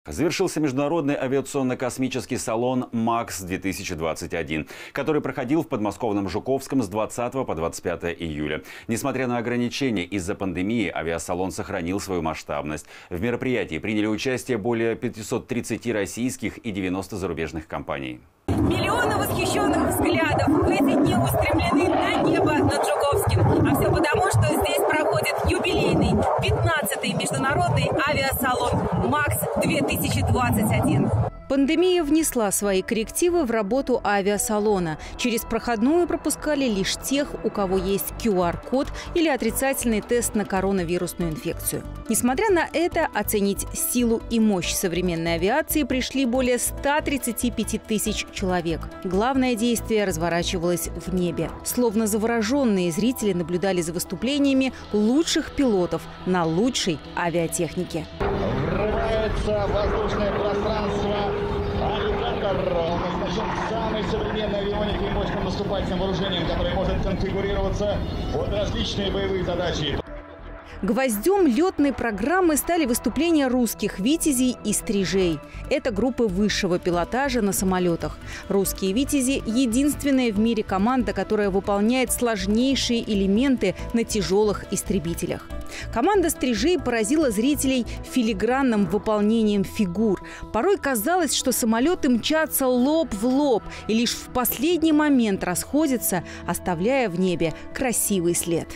Завершился международный авиационно-космический салон «МАКС-2021», который проходил в подмосковном Жуковском с 20 по 25 июля. Несмотря на ограничения из-за пандемии, авиасалон сохранил свою масштабность. В мероприятии приняли участие более 530 российских и 90 зарубежных компаний. Миллионы восхищенных взглядов в эти дни устремлены на небо над Жуковским. А все потому, что здесь проходит юбилейный 15-й международный авиасалон «МАКС-2021». Пандемия внесла свои коррективы в работу авиасалона. Через проходную пропускали лишь тех, у кого есть QR-код или отрицательный тест на коронавирусную инфекцию. Несмотря на это, оценить силу и мощь современной авиации пришли более 135 тысяч человек. Главное действие разворачивалось в небе. Словно завороженные зрители наблюдали за выступлениями лучших пилотов на лучшей авиатехнике. Врывается воздушное пространство. Аллигатор. Он оснащен самой современной авионикой и мощным наступательным вооружением, которое может конфигурироваться под различные боевые задачи. Гвоздем летной программы стали выступления русских «Витязей» и «Стрижей». Это группы высшего пилотажа на самолетах. «Русские Витязи» – единственная в мире команда, которая выполняет сложнейшие элементы на тяжелых истребителях. Команда «Стрижей» поразила зрителей филигранным выполнением фигур. Порой казалось, что самолеты мчатся лоб в лоб и лишь в последний момент расходятся, оставляя в небе красивый след.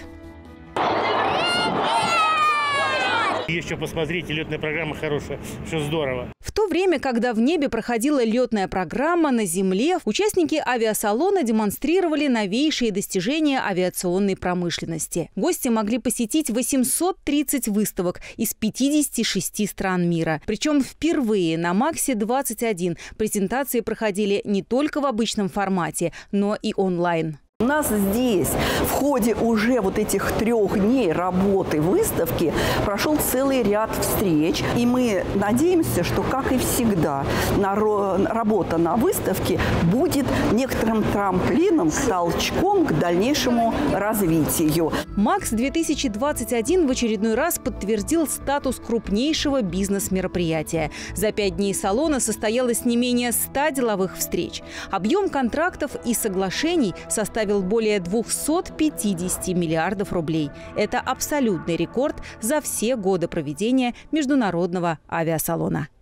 Еще посмотрите, летная программа хорошая, все здорово. В то время, когда в небе проходила летная программа, на земле участники авиасалона демонстрировали новейшие достижения авиационной промышленности. Гости могли посетить 830 выставок из 56 стран мира. Причем впервые на МАКСе-21 презентации проходили не только в обычном формате, но и онлайн. У нас здесь в ходе уже вот этих 3 дней работы выставки прошел целый ряд встреч. И мы надеемся, что, как и всегда, работа на выставке будет некоторым трамплином, толчком к дальнейшему развитию. МАКС-2021 в очередной раз подтвердил статус крупнейшего бизнес-мероприятия. За 5 дней салона состоялось не менее 100 деловых встреч. Объем контрактов и соглашений составил более 250 миллиардов рублей. Это абсолютный рекорд за все годы проведения международного авиасалона.